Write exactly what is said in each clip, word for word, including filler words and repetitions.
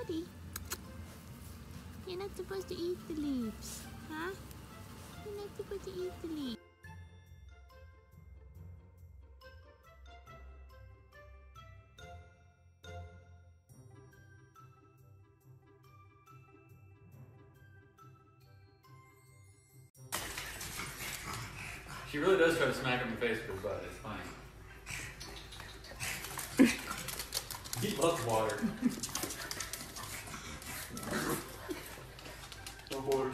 Buddy, you're not supposed to eat the leaves, huh? You're not supposed to eat the leaves. She really does try to smack him in the face with her butt. It's funny. He loves water. Oh boy.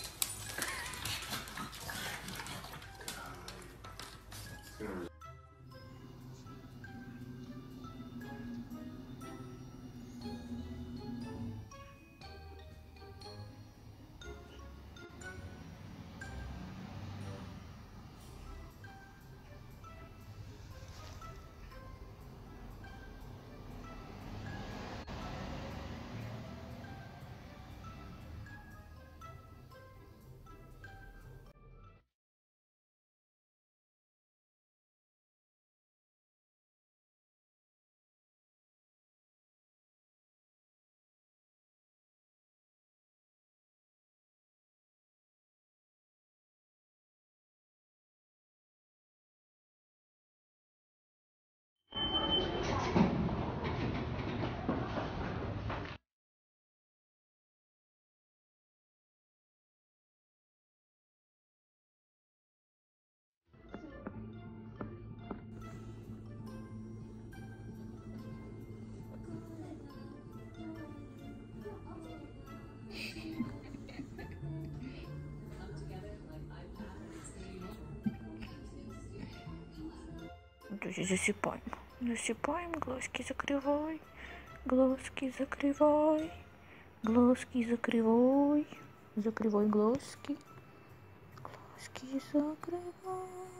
Друзья, засыпаем. Засыпаем, глазки закрывай. Глазки закрывай. Глазки закрывай. Закрывай глазки. Глазки закрывай.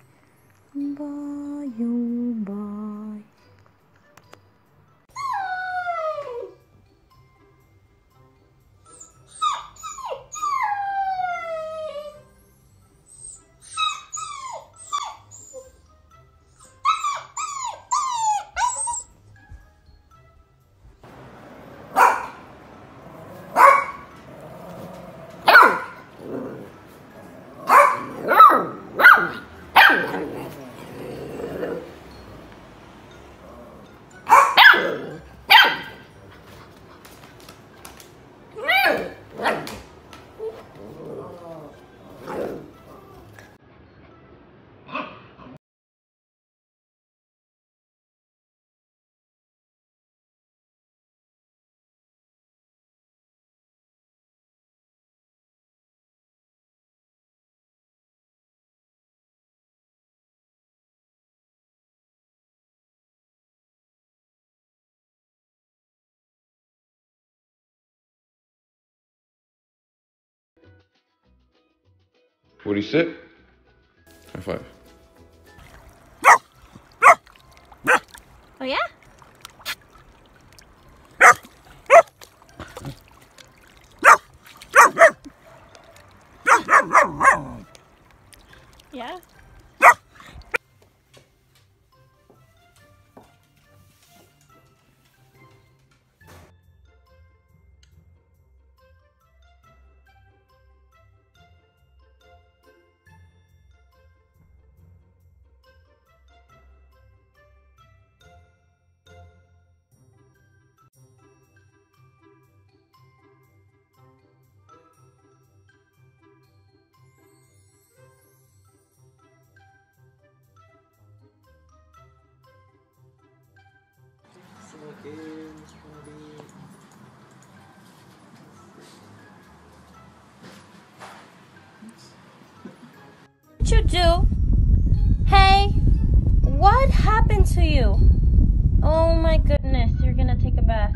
Баю-бай. What do you sit? High five. Oh yeah? Yeah? What you do? Hey, what happened to you? Oh my goodness, you're gonna take a bath.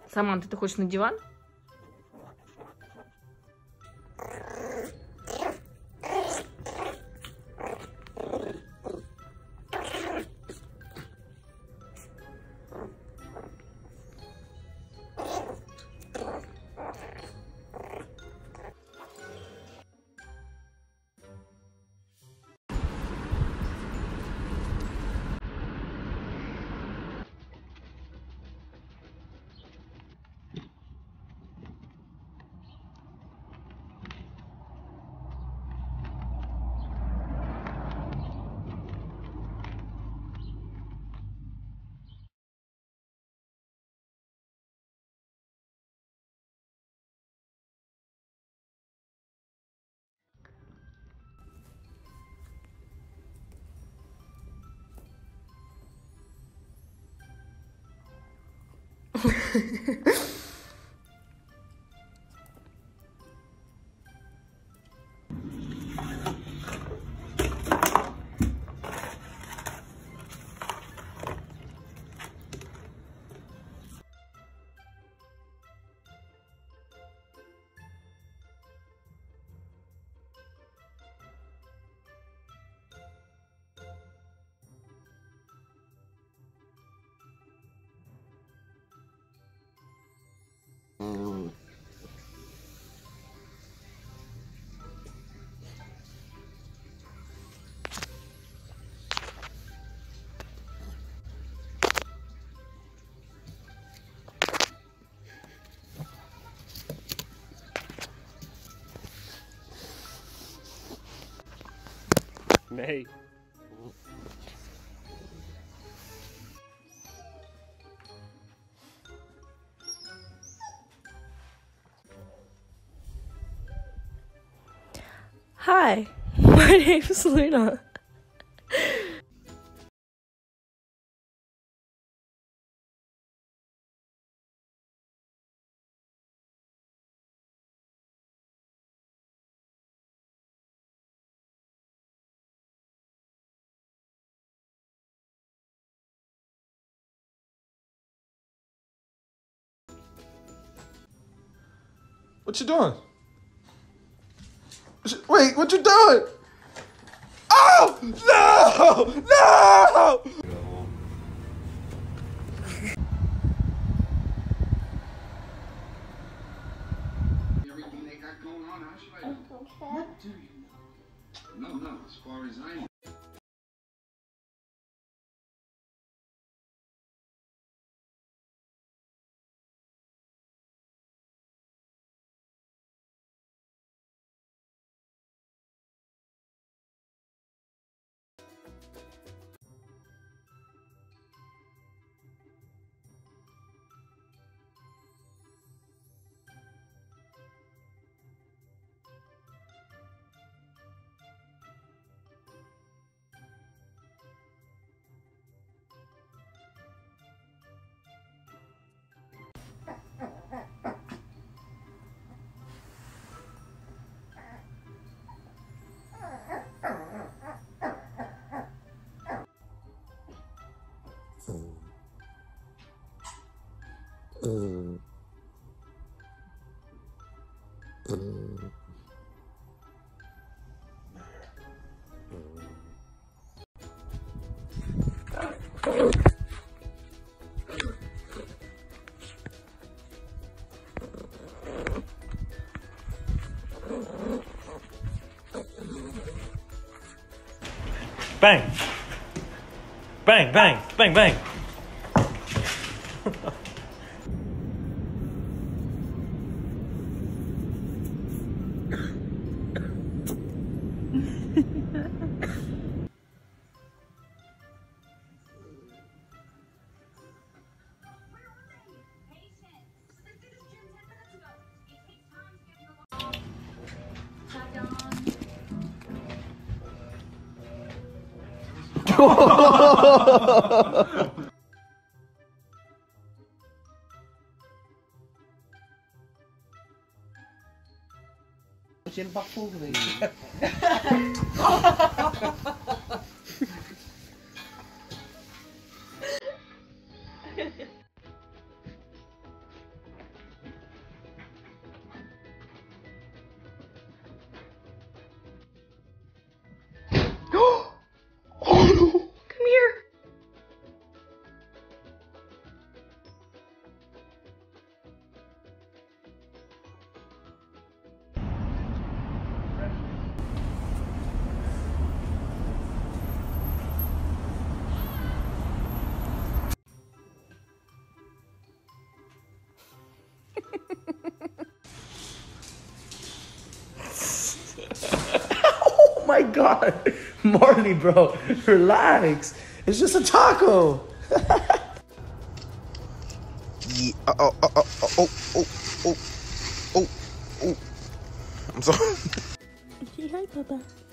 Саманта, ты хочешь на диван? Nee. Hi, my name's Luna. What you doing? Wait, what you doing? Oh! No! No! Everything they got going on, how should I know? What do you know? No, no, as far as I know. Bang! Bang, bang, bang, bang! Trên Bắc Phu rồi. my god. Marley, bro, relax. It's just a taco. Yeah. Oh, oh, oh, oh, oh, oh, oh, oh, oh. I'm sorry. Say hi, Papa.